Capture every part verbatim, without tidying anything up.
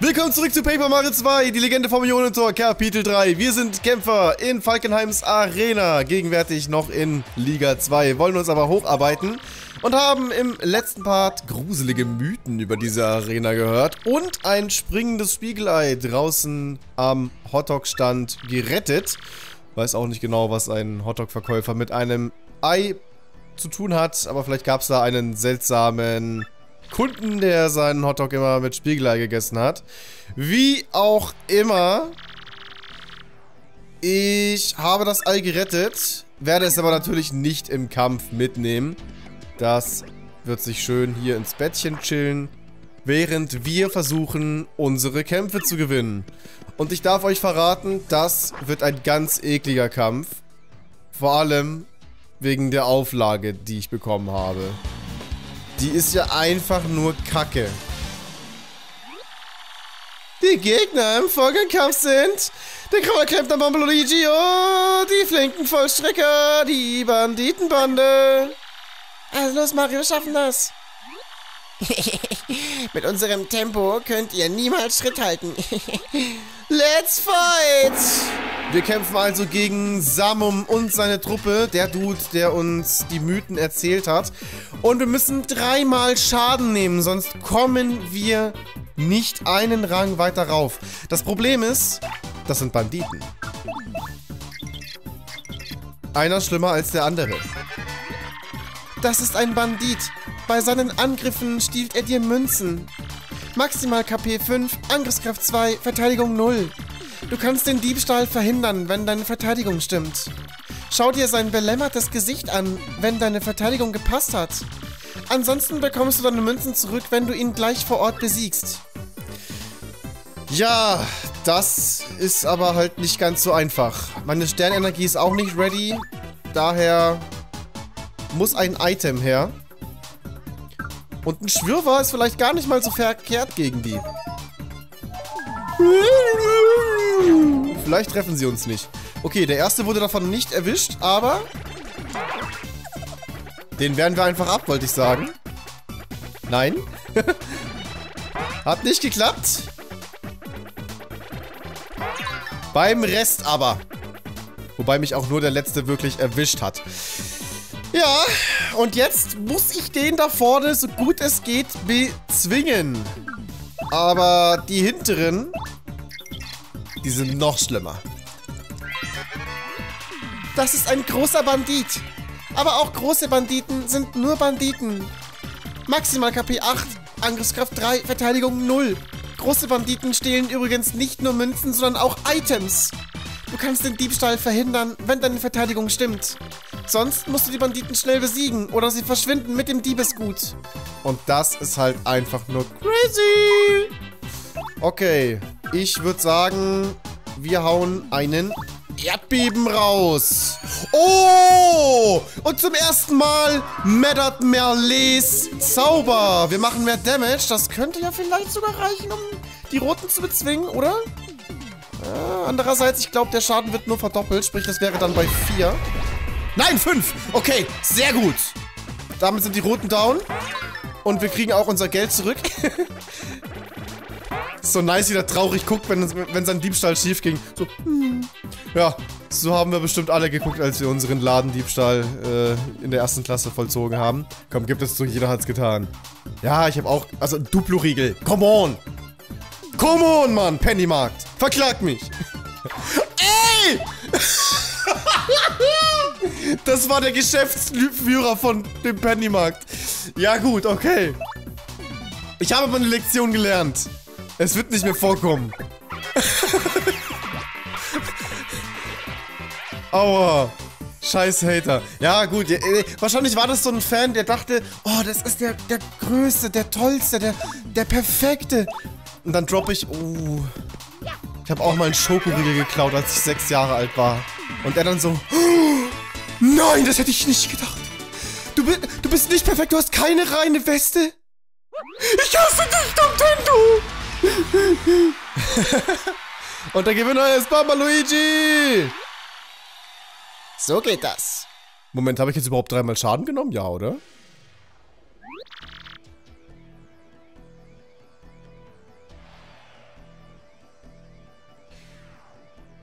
Willkommen zurück zu Paper Mario zwei, die Legende vom Ionentor, Kapitel drei. Wir sind Kämpfer in Falkenheims Arena, gegenwärtig noch in Liga zwei, wollen uns aber hocharbeiten und haben im letzten Part gruselige Mythen über diese Arena gehört und ein springendes Spiegelei draußen am Hotdog-Stand gerettet. Weiß auch nicht genau, was ein Hotdog-Verkäufer mit einem Ei zu tun hat, aber vielleicht gab es da einen seltsamen Kunden, der seinen Hotdog immer mit Spiegelei gegessen hat. Wie auch immer, ich habe das Ei gerettet, werde es aber natürlich nicht im Kampf mitnehmen. Das wird sich schön hier ins Bettchen chillen, während wir versuchen, unsere Kämpfe zu gewinnen. Und ich darf euch verraten, das wird ein ganz ekliger Kampf. Vor allem wegen der Auflage, die ich bekommen habe. Die ist ja einfach nur Kacke. Die Gegner im Folgekampf sind der graue Klempner Bombe Luigi und die flinken Vollstrecker, die Banditenbande. Also los Mario, wir schaffen das. Mit unserem Tempo könnt ihr niemals Schritt halten. Let's fight! Wir kämpfen also gegen Samum und seine Truppe, der Dude, der uns die Mythen erzählt hat. Und wir müssen dreimal Schaden nehmen, sonst kommen wir nicht einen Rang weiter rauf. Das Problem ist, das sind Banditen. Einer schlimmer als der andere. Das ist ein Bandit. Bei seinen Angriffen stiehlt er dir Münzen. Maximal K P fünf, Angriffskraft zwei, Verteidigung null. Du kannst den Diebstahl verhindern, wenn deine Verteidigung stimmt. Schau dir sein belämmertes Gesicht an, wenn deine Verteidigung gepasst hat. Ansonsten bekommst du deine Münzen zurück, wenn du ihn gleich vor Ort besiegst. Ja, das ist aber halt nicht ganz so einfach. Meine Sternenergie ist auch nicht ready. Daher muss ein Item her. Und ein Schwirrwarr ist vielleicht gar nicht mal so verkehrt gegen die. Vielleicht treffen sie uns nicht. Okay, der erste wurde davon nicht erwischt, aber den wehren wir einfach ab, wollte ich sagen. Nein. Hat nicht geklappt. Beim Rest aber. Wobei mich auch nur der letzte wirklich erwischt hat. Ja, und jetzt muss ich den da vorne, so gut es geht, bezwingen. Aber die hinteren, die sind noch schlimmer. Das ist ein großer Bandit. Aber auch große Banditen sind nur Banditen. Maximal K P acht, Angriffskraft drei, Verteidigung null. Große Banditen stehlen übrigens nicht nur Münzen, sondern auch Items. Du kannst den Diebstahl verhindern, wenn deine Verteidigung stimmt. Sonst musst du die Banditen schnell besiegen oder sie verschwinden mit dem Diebesgut. Und das ist halt einfach nur crazy. Okay, ich würde sagen, wir hauen einen Erdbeben raus. Oh! Und zum ersten Mal Medard Merlets Zauber. Wir machen mehr Damage. Das könnte ja vielleicht sogar reichen, um die Roten zu bezwingen, oder? Ja, andererseits, ich glaube, der Schaden wird nur verdoppelt. Sprich, das wäre dann bei vier. Nein, fünf! Okay, sehr gut. Damit sind die Roten down. Und wir kriegen auch unser Geld zurück. So nice, wie der traurig guckt, wenn, wenn sein Diebstahl schief ging. So, hm. Ja, so haben wir bestimmt alle geguckt, als wir unseren Ladendiebstahl äh, in der ersten Klasse vollzogen haben. Komm, gib es zu, jeder hat's getan. Ja, ich habe auch, also Duplo-Riegel. Come on! Come on, Mann, Pennymarkt. Verklag mich. Ey! Das war der Geschäftsführer von dem Pennymarkt. Ja gut, okay. Ich habe meine Lektion gelernt. Es wird nicht mehr vorkommen. Aua. Scheiß Hater. Ja gut, ja, wahrscheinlich war das so ein Fan, der dachte, oh, das ist der, der Größte, der Tollste, der, der Perfekte. Und dann droppe ich, oh, ich habe auch mal einen Schokoriegel geklaut, als ich sechs Jahre alt war. Und er dann so, oh, nein, das hätte ich nicht gedacht. Du, du bist nicht perfekt, du hast keine reine Weste. Ich hasse dich, Nintendo. Und der Gewinner ist Baba Luigi. So geht das. Moment, habe ich jetzt überhaupt dreimal Schaden genommen? Ja, oder?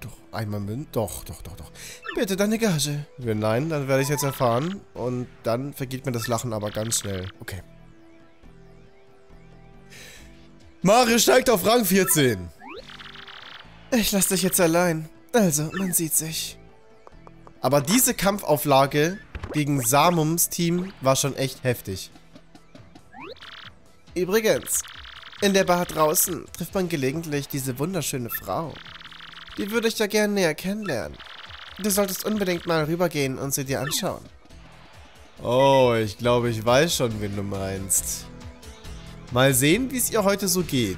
doch einmal Münzen. Doch, doch, doch, doch. Bitte deine Gage. Wenn nein, dann werde ich jetzt erfahren. Und dann vergeht mir das Lachen aber ganz schnell. Okay. Mario steigt auf Rang vierzehn. Ich lasse dich jetzt allein. Also, man sieht sich. Aber diese Kampfauflage gegen Samums Team war schon echt heftig. Übrigens, in der Bar draußen trifft man gelegentlich diese wunderschöne Frau. Die würde ich ja gerne näher kennenlernen. Du solltest unbedingt mal rübergehen und sie dir anschauen. Oh, ich glaube, ich weiß schon, wen du meinst. Mal sehen, wie es ihr heute so geht.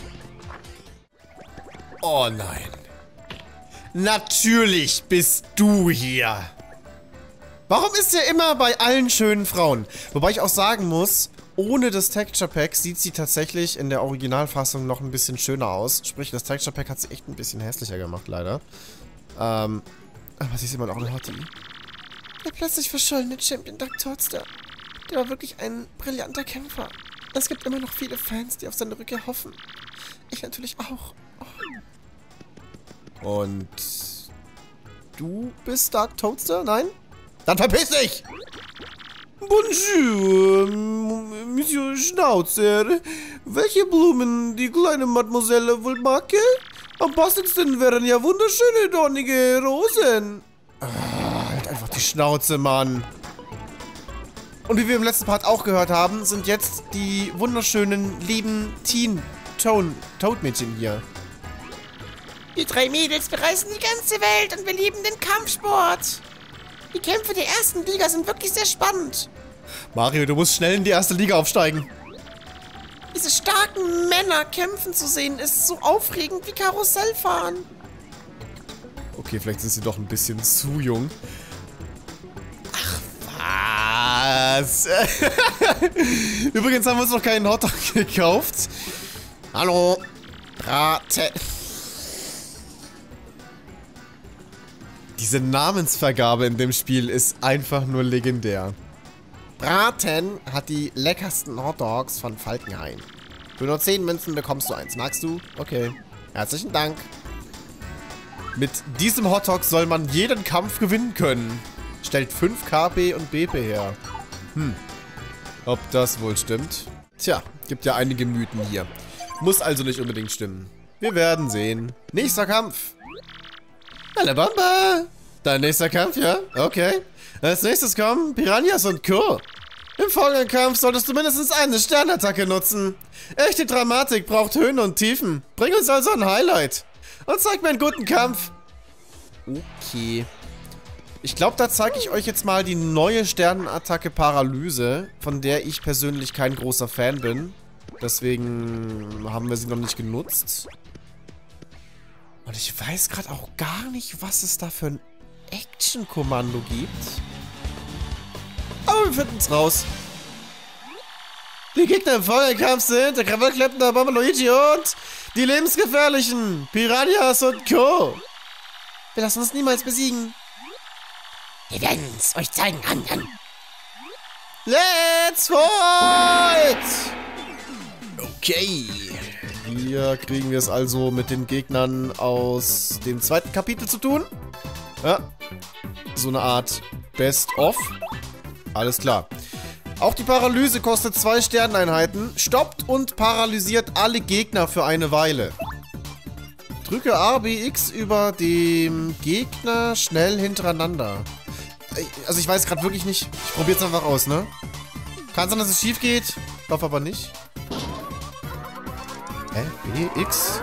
Oh nein. Natürlich bist du hier. Warum ist er immer bei allen schönen Frauen? Wobei ich auch sagen muss, ohne das Texture Pack sieht sie tatsächlich in der Originalfassung noch ein bisschen schöner aus. Sprich, das Texture Pack hat sie echt ein bisschen hässlicher gemacht, leider. Ähm, aber sie ist immer noch eine Hottie. Der plötzlich verschollene Champion Dark Toadster. Der war wirklich ein brillanter Kämpfer. Es gibt immer noch viele Fans, die auf seine Rückkehr hoffen. Ich natürlich auch. Oh. Und du bist Dark Toadster? Nein? Dann verpiss dich! Bonjour, Monsieur Schnauzer. Welche Blumen die kleine Mademoiselle wohl mag? Am passendsten wären ja wunderschöne, dornige Rosen. Ah, halt einfach die Schnauze, Mann. Und wie wir im letzten Part auch gehört haben, sind jetzt die wunderschönen, lieben Teen-Toad-Mädchen hier. Die drei Mädels bereisen die ganze Welt und wir lieben den Kampfsport. Die Kämpfe der ersten Liga sind wirklich sehr spannend. Mario, du musst schnell in die erste Liga aufsteigen. Diese starken Männer kämpfen zu sehen, ist so aufregend wie Karussellfahren. Okay, vielleicht sind sie doch ein bisschen zu jung. Ach, was? Übrigens haben wir uns noch keinen Hotdog gekauft. Hallo. Braten. Diese Namensvergabe in dem Spiel ist einfach nur legendär. Braten hat die leckersten Hotdogs von Falkenhain. Für nur zehn Münzen bekommst du eins. Magst du? Okay. Herzlichen Dank. Mit diesem Hotdog soll man jeden Kampf gewinnen können. Stellt fünf K P und B P her. Hm. Ob das wohl stimmt? Tja, gibt ja einige Mythen hier. Muss also nicht unbedingt stimmen. Wir werden sehen. Nächster Kampf. Hallo Bomba! Dein nächster Kampf, ja? Okay. Als nächstes kommen Piranhas und Co. Im folgenden Kampf solltest du mindestens eine Sternattacke nutzen. Echte Dramatik braucht Höhen und Tiefen. Bring uns also ein Highlight. Und zeig mir einen guten Kampf. Okay. Ich glaube, da zeige ich euch jetzt mal die neue Sternenattacke Paralyse, von der ich persönlich kein großer Fan bin. Deswegen haben wir sie noch nicht genutzt. Und ich weiß gerade auch gar nicht, was es da für ein Action-Kommando gibt. Aber wir finden es raus. Die Gegner im Feuerkampf sind der Krawallkleppner Bomber Luigi und die lebensgefährlichen Piranhas und Co. Wir lassen uns niemals besiegen. Wir werden es euch zeigen. An, an. Let's fight! Okay. Hier kriegen wir es also mit den Gegnern aus dem zweiten Kapitel zu tun. Ja. So eine Art Best-of. Alles klar. Auch die Paralyse kostet zwei Sterneinheiten, stoppt und paralysiert alle Gegner für eine Weile. Drücke A, B, X über dem Gegner schnell hintereinander. Also ich weiß gerade wirklich nicht. Ich probiere es einfach aus, ne? Kann sein, dass es schief geht. Ich hoffe aber nicht. Hä? B, X?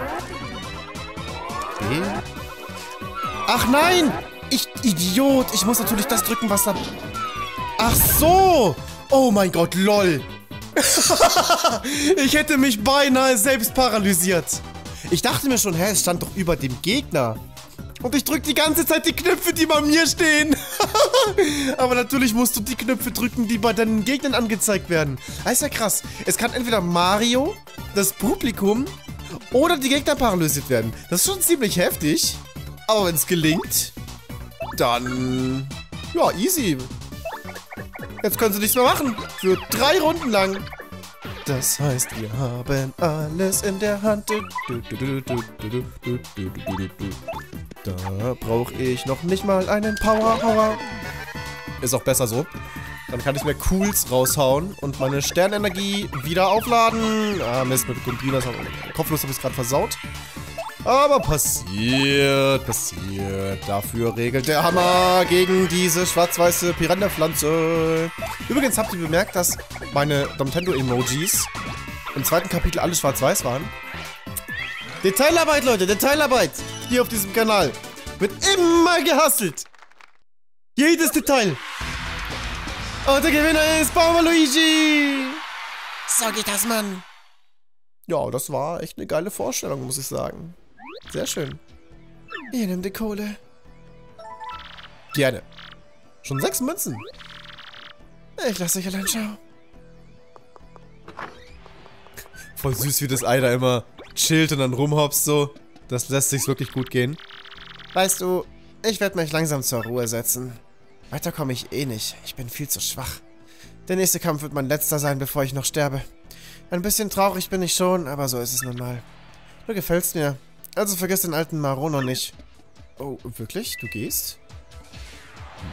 B? Ach nein! Ich Idiot! Ich muss natürlich das drücken, was da... Ach so! Oh mein Gott, lol! Ich hätte mich beinahe selbst paralysiert. Ich dachte mir schon, hä, es stand doch über dem Gegner. Und ich drücke die ganze Zeit die Knöpfe, die bei mir stehen. Aber natürlich musst du die Knöpfe drücken, die bei deinen Gegnern angezeigt werden. Das ist ja krass. Es kann entweder Mario, das Publikum oder die Gegner paralysiert werden. Das ist schon ziemlich heftig. Aber wenn es gelingt, dann... ja, easy. Jetzt können sie nichts mehr machen. Für drei Runden lang. Das heißt, wir haben alles in der Hand. Du, du, du, du, du, du, du, du, du, du. Da brauche ich noch nicht mal einen Power Power. Ist auch besser so. Dann kann ich mir Cools raushauen und meine Sternenergie wieder aufladen. Ah, Mist, mit Gumbrinas. Kopflos habe ich es gerade versaut. Aber passiert, passiert. Dafür regelt der Hammer gegen diese schwarz-weiße Piranha-Pflanze. Übrigens habt ihr bemerkt, dass meine Nintendo-Emojis im zweiten Kapitel alle schwarz-weiß waren. Detailarbeit, Leute, Detailarbeit. Hier auf diesem Kanal. Wird immer gehustelt. Jedes Detail. Und der Gewinner ist Baumer-Luigi. So geht das, Mann. Ja, das war echt eine geile Vorstellung, muss ich sagen. Sehr schön. Hier, nimm die Kohle. Gerne. Schon sechs Münzen. Ich lasse euch allein schauen. Voll süß, wie das Ei da immer chillt und dann rumhopst so. Das lässt sich wirklich gut gehen. Weißt du, ich werde mich langsam zur Ruhe setzen. Weiter komme ich eh nicht. Ich bin viel zu schwach. Der nächste Kampf wird mein letzter sein, bevor ich noch sterbe. Ein bisschen traurig bin ich schon, aber so ist es nun mal. Du gefällst mir. Also vergiss den alten Marono nicht. Oh, wirklich? Du gehst? Hm.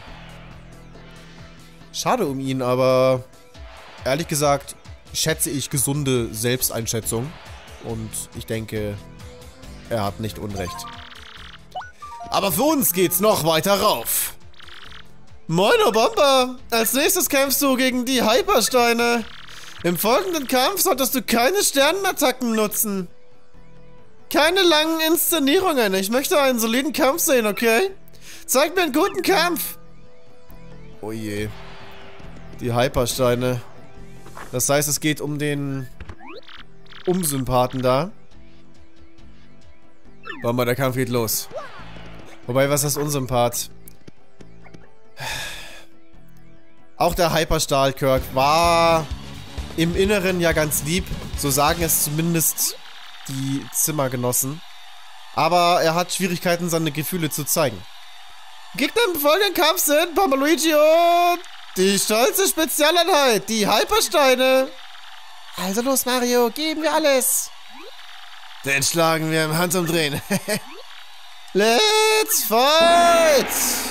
Schade um ihn, aber ehrlich gesagt schätze ich gesunde Selbsteinschätzung. Und ich denke, er hat nicht Unrecht. Aber für uns geht's noch weiter rauf. Moin, Bomber! Als nächstes kämpfst du gegen die Hypersteine. Im folgenden Kampf solltest du keine Sternenattacken nutzen. Keine langen Inszenierungen. Ich möchte einen soliden Kampf sehen, okay? Zeig mir einen guten Kampf. Oh je. Die Hypersteine. Das heißt, es geht um den Umsympathen da. Bomber, der Kampf geht los. Wobei, was ist Unsympath? Auch der Hyperstahl-Kirk war im Inneren ja ganz lieb. So sagen es zumindest die Zimmergenossen. Aber er hat Schwierigkeiten, seine Gefühle zu zeigen. Gegner im folgenden Kampf sind Baumer-Luigi und die stolze Spezialeinheit, die Hypersteine. Also los, Mario, geben wir alles. Den schlagen wir im Handumdrehen. Let's fight!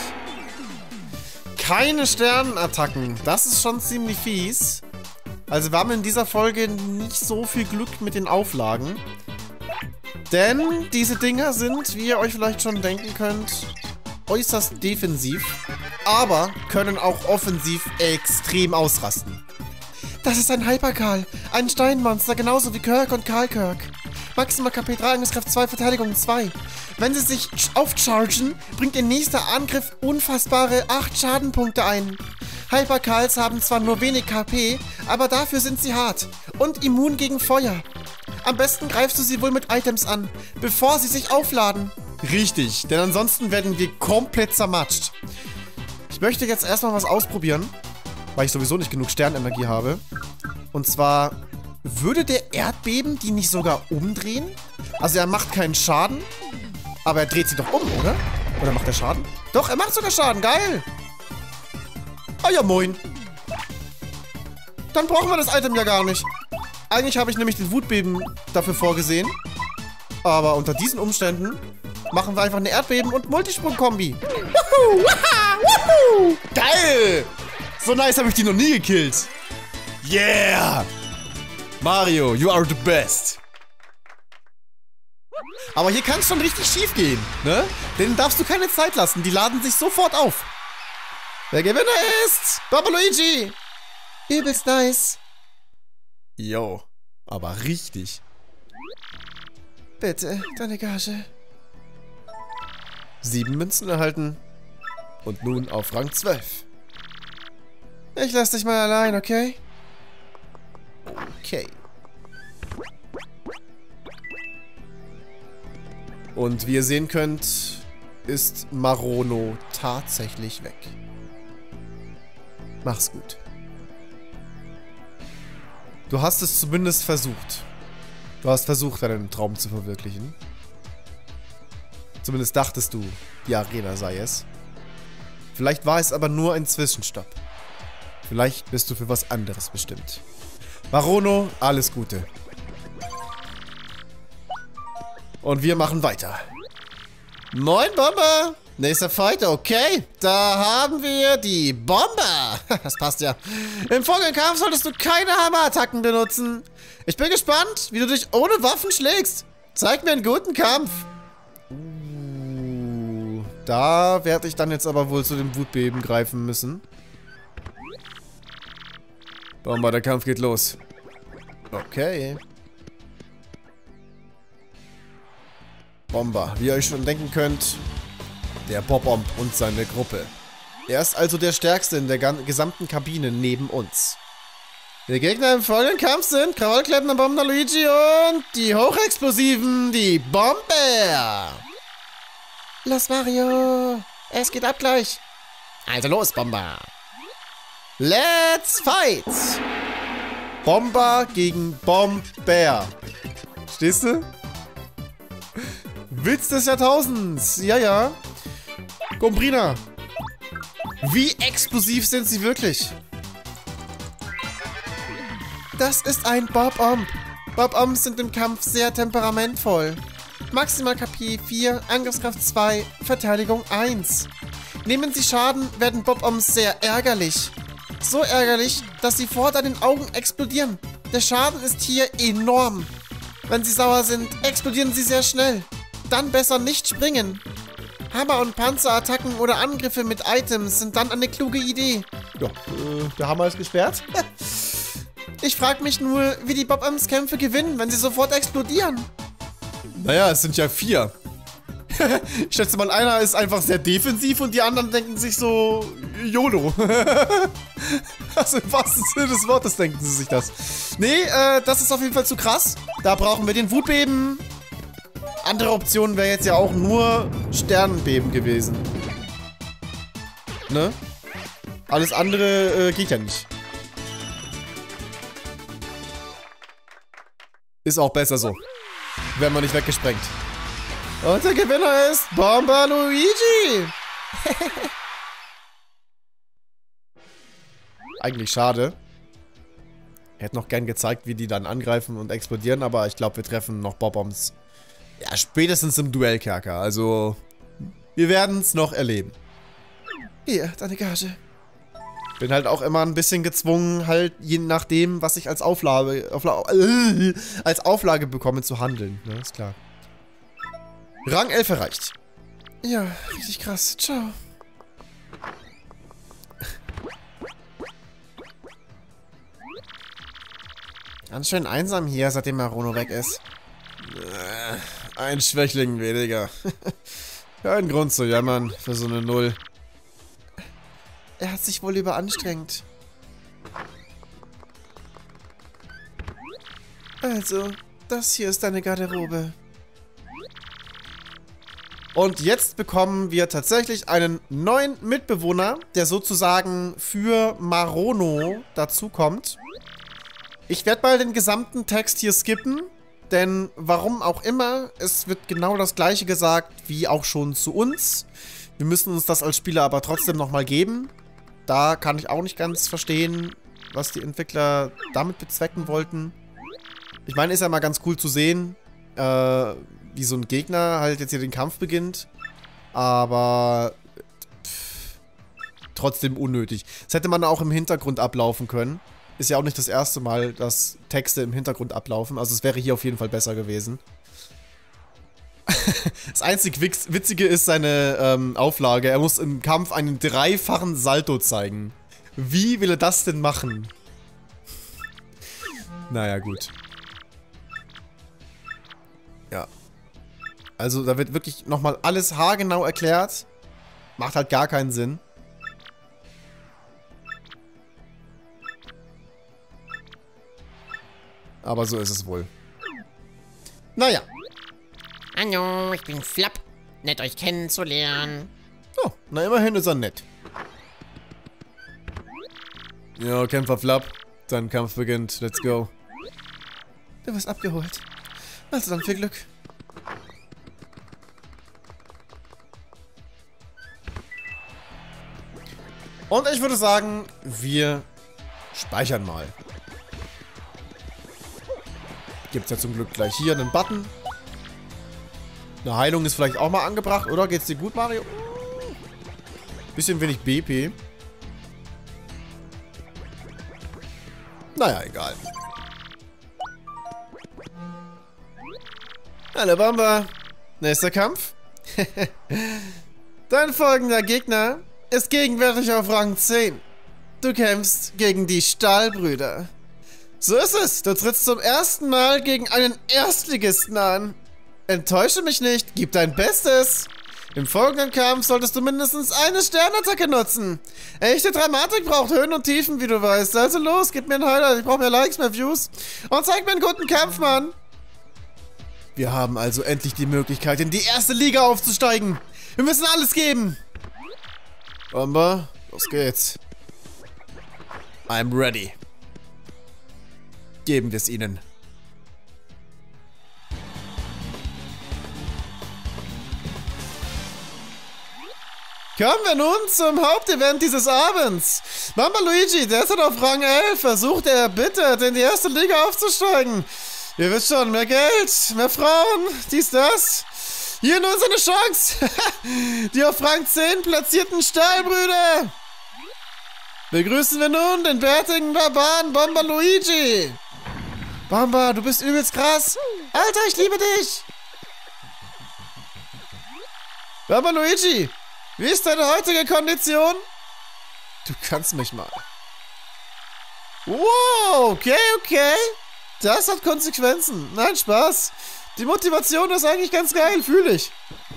Keine Sternenattacken. Das ist schon ziemlich fies. Also wir haben in dieser Folge nicht so viel Glück mit den Auflagen. Denn diese Dinger sind, wie ihr euch vielleicht schon denken könnt, äußerst defensiv. Aber können auch offensiv extrem ausrasten. Das ist ein Hyperkarl. Ein Steinmonster, genauso wie Kirk und Karl Kirk. Maximal K P drei, Angriffskraft zwei, Verteidigung zwei. Wenn sie sich aufchargen, bringt ihr nächster Angriff unfassbare acht Schadenpunkte ein. Hyperkarls haben zwar nur wenig K P, aber dafür sind sie hart und immun gegen Feuer. Am besten greifst du sie wohl mit Items an, bevor sie sich aufladen. Richtig, denn ansonsten werden wir komplett zermatscht. Ich möchte jetzt erstmal was ausprobieren, weil ich sowieso nicht genug Sternenergie habe. Und zwar, würde der Erdbeben die nicht sogar umdrehen? Also er macht keinen Schaden, aber er dreht sie doch um, oder? Oder macht er Schaden? Doch, er macht sogar Schaden, geil! Ah ja, moin. Dann brauchen wir das Item ja gar nicht. Eigentlich habe ich nämlich den Wutbeben dafür vorgesehen. Aber unter diesen Umständen machen wir einfach eine Erdbeben- und Multisprung-Kombi. Wuhu! Waha! Wuhu! Geil! So nice habe ich die noch nie gekillt. Yeah! Mario, you are the best. Aber hier kann es schon richtig schief gehen, ne? Denen darfst du keine Zeit lassen. Die laden sich sofort auf. Der Gewinner ist Baumer-Luigi. Übelst nice. Jo, aber richtig. Bitte, deine Gage. Sieben Münzen erhalten. Und nun auf Rang zwölf. Ich lass dich mal allein, okay? Okay. Und wie ihr sehen könnt, ist Marono tatsächlich weg. Mach's gut. Du hast es zumindest versucht. Du hast versucht, deinen Traum zu verwirklichen. Zumindest dachtest du, die Arena sei es. Vielleicht war es aber nur ein Zwischenstopp. Vielleicht bist du für was anderes bestimmt. Marono, alles Gute. Und wir machen weiter. Moin, Bomber. Nächster Fight, okay. Da haben wir die Bomber. Das passt ja. Im folgenden Kampf solltest du keine Hammerattacken benutzen. Ich bin gespannt, wie du dich ohne Waffen schlägst. Zeig mir einen guten Kampf. Uh, da werde ich dann jetzt aber wohl zu dem Wutbeben greifen müssen. Bomber, der Kampf geht los. Okay. Bomber, wie ihr euch schon denken könnt, der Bob-Omb und seine Gruppe. Er ist also der Stärkste in der gesamten Kabine neben uns. Die Gegner im folgenden Kampf sind Krawallklettner Bomber Luigi und die Hochexplosiven, die Bomber. Los, Mario. Es geht ab gleich. Also los, Bomber. Let's fight. Bomber gegen Bomber. Stehst du? Witz des Jahrtausends. Ja, ja. Gombrina. Wie explosiv sind sie wirklich? Das ist ein Bob-Omb. Bob-Ombs sind im Kampf sehr temperamentvoll. Maximal K P vier, Angriffskraft zwei, Verteidigung eins. Nehmen sie Schaden, werden Bob-Ombs sehr ärgerlich. So ärgerlich, dass sie vor deinen Augen explodieren. Der Schaden ist hier enorm. Wenn sie sauer sind, explodieren sie sehr schnell. Dann besser nicht springen. Hammer- und Panzerattacken oder Angriffe mit Items sind dann eine kluge Idee. Ja, äh, der Hammer ist gesperrt. Ich frage mich nur, wie die Bob-Ombs Kämpfe gewinnen, wenn sie sofort explodieren. Naja, es sind ja vier. Ich schätze mal, einer ist einfach sehr defensiv und die anderen denken sich so, YOLO. Also im wahrsten Sinne des Wortes denken sie sich das. Nee, äh, das ist auf jeden Fall zu krass. Da brauchen wir den Wutbeben. Andere Option wäre jetzt ja auch nur Sternenbeben gewesen. Ne? Alles andere äh, geht ja nicht. Ist auch besser so. Werden wir nicht weggesprengt. Und der Gewinner ist Bomber Luigi. Eigentlich schade. Er hätte noch gern gezeigt, wie die dann angreifen und explodieren, aber ich glaube, wir treffen noch Bob-Ombs. Ja, spätestens im Duellkerker. Also, wir werden es noch erleben. Hier, deine Gage. Bin halt auch immer ein bisschen gezwungen, halt je nachdem, was ich als Auflage, Aufla äh, als Auflage bekomme, zu handeln. Ne, ist klar. Rang elf erreicht. Ja, richtig krass. Ciao. Ganz schön einsam hier, seitdem Marono weg ist. Ein Schwächling weniger. Kein Grund zu jammern für so eine Null. Er hat sich wohl überanstrengt. Also, das hier ist deine Garderobe. Und jetzt bekommen wir tatsächlich einen neuen Mitbewohner, der sozusagen für Marono dazukommt. Ich werde mal den gesamten Text hier skippen, denn warum auch immer, es wird genau das gleiche gesagt wie auch schon zu uns. Wir müssen uns das als Spieler aber trotzdem nochmal geben. Da kann ich auch nicht ganz verstehen, was die Entwickler damit bezwecken wollten. Ich meine, ist ja mal ganz cool zu sehen, äh, wie so ein Gegner halt jetzt hier den Kampf beginnt. Aber pff, trotzdem unnötig. Das hätte man auch im Hintergrund ablaufen können. Ist ja auch nicht das erste Mal, dass Texte im Hintergrund ablaufen. Also es wäre hier auf jeden Fall besser gewesen. Das einzig Witzige ist seine ähm, Auflage. Er muss im Kampf einen dreifachen Salto zeigen. Wie will er das denn machen? Naja, gut. Ja. Also da wird wirklich nochmal alles haargenau erklärt. Macht halt gar keinen Sinn. Aber so ist es wohl. Naja. Hallo, ich bin Flap. Nett, euch kennenzulernen. Oh, na immerhin ist er nett. Ja, Kämpfer Flap. Dein Kampf beginnt. Let's go. Du wirst abgeholt. Also dann viel Glück. Und ich würde sagen, wir speichern mal. Gibt es ja zum Glück gleich hier einen Button. Eine Heilung ist vielleicht auch mal angebracht, oder? Geht's dir gut, Mario? Bisschen wenig B P. Naja, egal. Hallo, Bamba. Nächster Kampf. Dein folgender Gegner ist gegenwärtig auf Rang zehn. Du kämpfst gegen die Stahlbrüder. So ist es. Du trittst zum ersten Mal gegen einen Erstligisten an. Enttäusche mich nicht. Gib dein Bestes. Im folgenden Kampf solltest du mindestens eine Sternattacke nutzen. Echte Dramatik braucht Höhen und Tiefen, wie du weißt. Also los, gib mir ein Highlight. Ich brauche mehr Likes, mehr Views. Und zeig mir einen guten Kampf, Mann. Wir haben also endlich die Möglichkeit, in die erste Liga aufzusteigen. Wir müssen alles geben. Bamba, los geht's. I'm ready. Geben wir es ihnen. Kommen wir nun zum Hauptevent dieses Abends. Bamba Luigi, derzeit auf Rang elf, versucht er erbittert, in die erste Liga aufzusteigen. Ihr wisst schon, mehr Geld, mehr Frauen, dies, das. Hier nun seine Chance. Die auf Rang zehn platzierten Stahlbrüder. Begrüßen wir nun den bärtigen Barbaren Bamba Luigi. Bamba, du bist übelst krass. Alter, ich liebe dich. Bamba Luigi, wie ist deine heutige Kondition? Du kannst mich mal. Wow, okay, okay. Das hat Konsequenzen. Nein, Spaß. Die Motivation ist eigentlich ganz geil, fühle ich.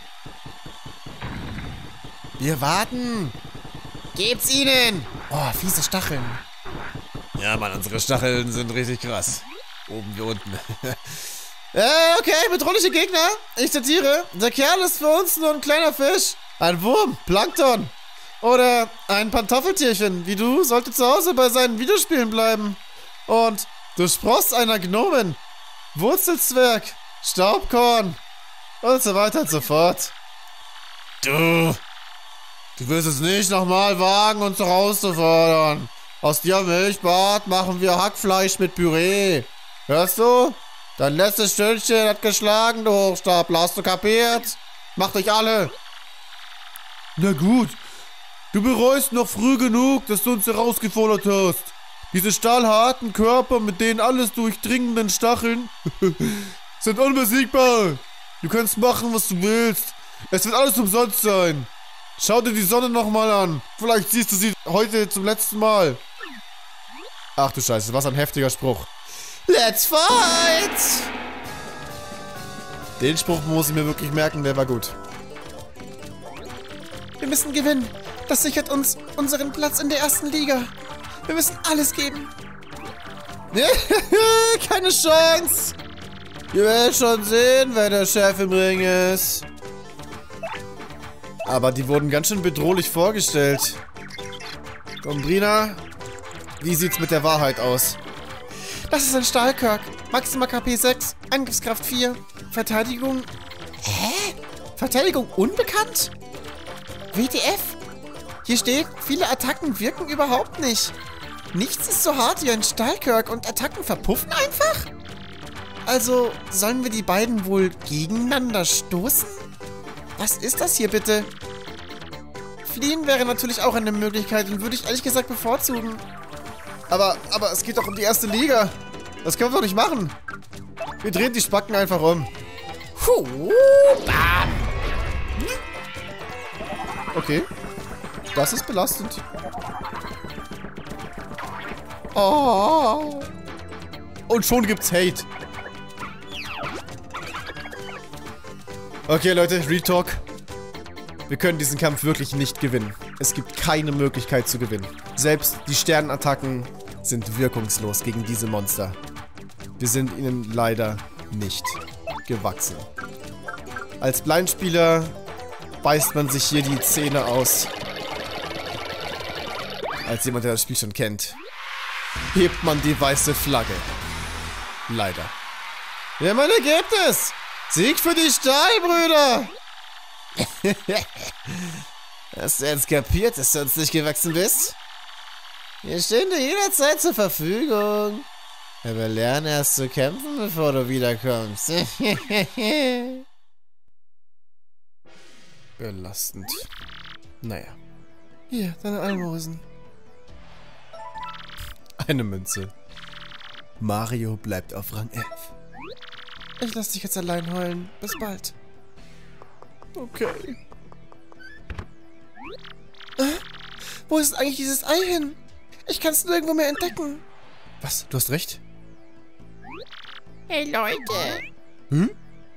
Wir warten. Geb's ihnen. Oh, fiese Stacheln. Ja, Mann, unsere Stacheln sind richtig krass. Oben wie unten. äh, okay, bedrohliche Gegner. Ich zitiere. Der Kerl ist für uns nur ein kleiner Fisch. Ein Wurm, Plankton. Oder ein Pantoffeltierchen, wie du, sollte zu Hause bei seinen Videospielen bleiben. Und du Spross einer Gnomen, Wurzelzwerg, Staubkorn und so weiter und so fort. Du, du wirst es nicht nochmal wagen, uns herauszufordern. Aus dir Milchbart machen wir Hackfleisch mit Püree. Hörst du? Dein letztes Stündchen hat geschlagen, du Hochstapler. Hast du kapiert? Macht euch alle. Na gut, du bereust noch früh genug, dass du uns herausgefordert hast. Diese stahlharten Körper mit den alles durchdringenden Stacheln sind unbesiegbar. Du kannst machen, was du willst. Es wird alles umsonst sein. Schau dir die Sonne nochmal an. Vielleicht siehst du sie heute zum letzten Mal. Ach du Scheiße, was ein heftiger Spruch. Let's fight! Den Spruch muss ich mir wirklich merken, der war gut. Wir müssen gewinnen. Das sichert uns unseren Platz in der ersten Liga. Wir müssen alles geben. Keine Chance. Ihr werdet schon sehen, wer der Chef im Ring ist. Aber die wurden ganz schön bedrohlich vorgestellt. Gombrina, wie sieht's mit der Wahrheit aus? Das ist ein Stahlkirk. Maximal K P sechs, Angriffskraft vier, Verteidigung... Hä? Verteidigung unbekannt? W T F? Hier steht, viele Attacken wirken überhaupt nicht. Nichts ist so hart wie ein Stahlkirk und Attacken verpuffen einfach? Also, sollen wir die beiden wohl gegeneinander stoßen? Was ist das hier bitte? Fliehen wäre natürlich auch eine Möglichkeit und würde ich ehrlich gesagt bevorzugen. Aber, aber es geht doch um die erste Liga. Das können wir doch nicht machen. Wir drehen die Spacken einfach um. Huh, bam. Okay. Das ist belastend. Oh. Und schon gibt's Hate. Okay, Leute, Retalk. Wir können diesen Kampf wirklich nicht gewinnen. Es gibt keine Möglichkeit zu gewinnen. Selbst die Sternenattacken sind wirkungslos gegen diese Monster. Wir sind ihnen leider nicht gewachsen. Als Blindspieler beißt man sich hier die Zähne aus. Als jemand, der das Spiel schon kennt, hebt man die weiße Flagge. Leider. Ja, mein Ergebnis! Sieg für die Stahlbrüder! Hast du jetzt kapiert, dass du uns nicht gewachsen bist? Wir stehen dir jederzeit zur Verfügung. Aber lerne erst zu kämpfen, bevor du wiederkommst. belastend. Naja. Hier, deine Almosen. Eine Münze. Mario bleibt auf Rang elf. Ich lass dich jetzt allein heulen. Bis bald. Okay. Äh? Wo ist eigentlich dieses Ei hin? Ich kann es nirgendwo mehr entdecken. Was? Du hast recht? Hey, Leute. Hm?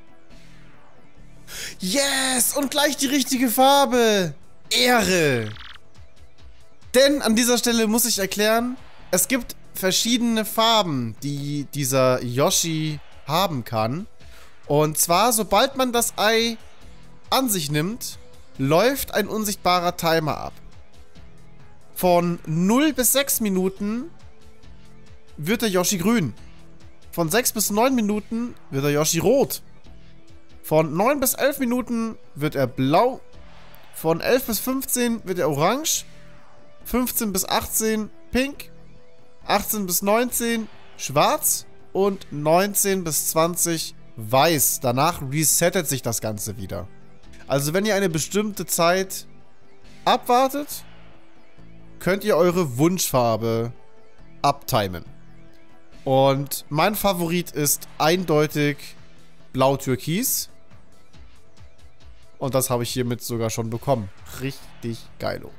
Yes! Und gleich die richtige Farbe! Ehre! Denn an dieser Stelle muss ich erklären, es gibt verschiedene Farben, die dieser Yoshi haben kann. Und zwar, sobald man das Ei an sich nimmt, läuft ein unsichtbarer Timer ab. Von null bis sechs Minuten wird der Yoshi grün. Von sechs bis neun Minuten wird der Yoshi rot. Von neun bis elf Minuten wird er blau. Von elf bis fünfzehn wird er orange. fünfzehn bis achtzehn pink. achtzehn bis neunzehn schwarz. Und neunzehn bis zwanzig weiß. Danach resettet sich das Ganze wieder. Also wenn ihr eine bestimmte Zeit abwartet, könnt ihr eure Wunschfarbe abtimen. Und mein Favorit ist eindeutig blau-türkis. Und das habe ich hiermit sogar schon bekommen. Richtig geilo.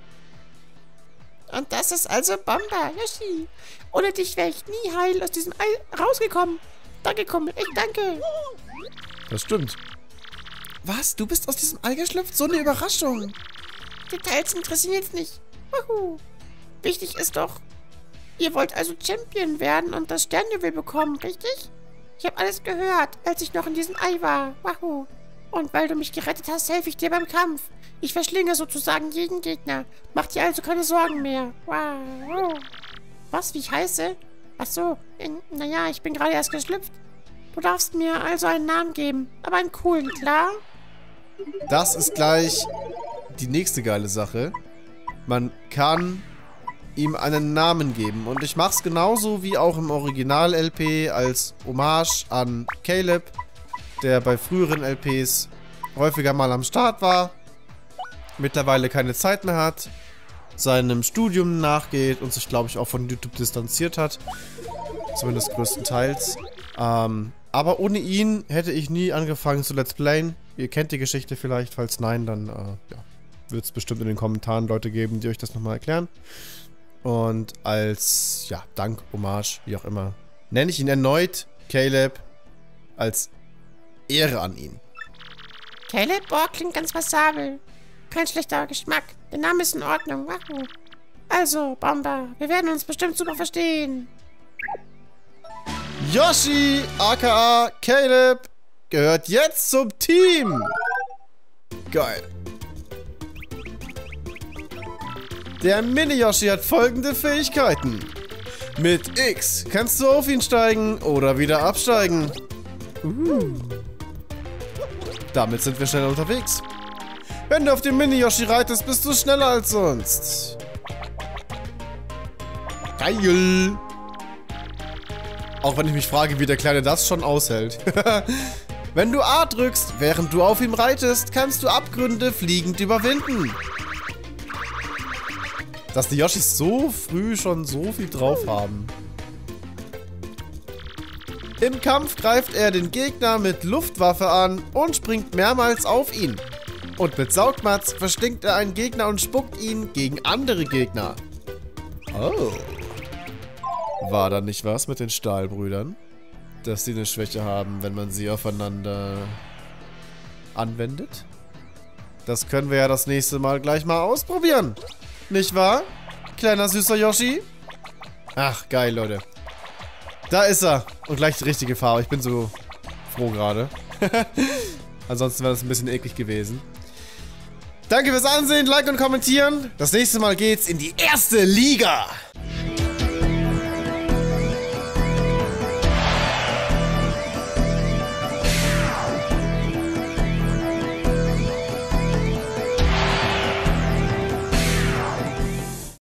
Und das ist also Bomber, Yoshi. Ohne dich wäre ich nie heil aus diesem Ei rausgekommen. Danke, Kumpel, ich danke. Das stimmt. Was? Du bist aus diesem Ei geschlüpft? So eine Überraschung. Details interessieren jetzt nicht. Wahoo. Wichtig ist doch, ihr wollt also Champion werden und das Sternjuwel bekommen, richtig? Ich habe alles gehört, als ich noch in diesem Ei war. Wahoo. Und weil du mich gerettet hast, helfe ich dir beim Kampf. Ich verschlinge sozusagen jeden Gegner. Mach dir also keine Sorgen mehr. Wow. Was, wie ich heiße? Ach so, in, naja, ich bin gerade erst geschlüpft. Du darfst mir also einen Namen geben, aber einen coolen, klar? Das ist gleich die nächste geile Sache. Man kann ihm einen Namen geben. Und ich mache es genauso wie auch im Original-L P als Hommage an Caleb, der bei früheren L Ps häufiger mal am Start war, mittlerweile keine Zeit mehr hat, seinem Studium nachgeht und sich, glaube ich, auch von YouTube distanziert hat. Zumindest größtenteils. Ähm, aber ohne ihn hätte ich nie angefangen zu Let's Playen. Ihr kennt die Geschichte vielleicht, falls nein, dann äh, ja, wird es bestimmt in den Kommentaren Leute geben, die euch das nochmal erklären. Und als, ja, Dank, Hommage, wie auch immer, nenne ich ihn erneut Caleb als Ehre an ihn. Caleb? Boah, klingt ganz passabel. Kein schlechter Geschmack. Der Name ist in Ordnung. Wahoo. Also, Bomber, wir werden uns bestimmt super verstehen. Yoshi, aka Caleb, gehört jetzt zum Team. Geil. Der Mini-Yoshi hat folgende Fähigkeiten. Mit X kannst du auf ihn steigen oder wieder absteigen. Uh. Damit sind wir schnell unterwegs. Wenn du auf dem Mini-Yoshi reitest, bist du schneller als sonst. Geil. Auch wenn ich mich frage, wie der Kleine das schon aushält. Wenn du A drückst, während du auf ihm reitest, kannst du Abgründe fliegend überwinden. Dass die Yoshis so früh schon so viel drauf haben. Im Kampf greift er den Gegner mit Luftwaffe an und springt mehrmals auf ihn. Und mit Saugmatz verschlingt er einen Gegner und spuckt ihn gegen andere Gegner. Oh. War da nicht was mit den Stahlbrüdern? Dass sie eine Schwäche haben, wenn man sie aufeinander anwendet? Das können wir ja das nächste Mal gleich mal ausprobieren. Nicht wahr? Kleiner süßer Yoshi? Ach, geil, Leute. Da ist er. Und gleich die richtige Farbe. Ich bin so froh gerade. Ansonsten wäre das ein bisschen eklig gewesen. Danke fürs Ansehen, Like und Kommentieren. Das nächste Mal geht's in die erste Liga.